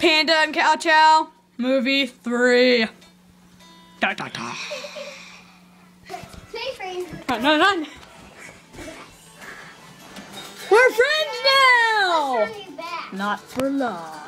Panda and Cow Chow movie 3. Da, da, da. Run. We're friends now! Not for long.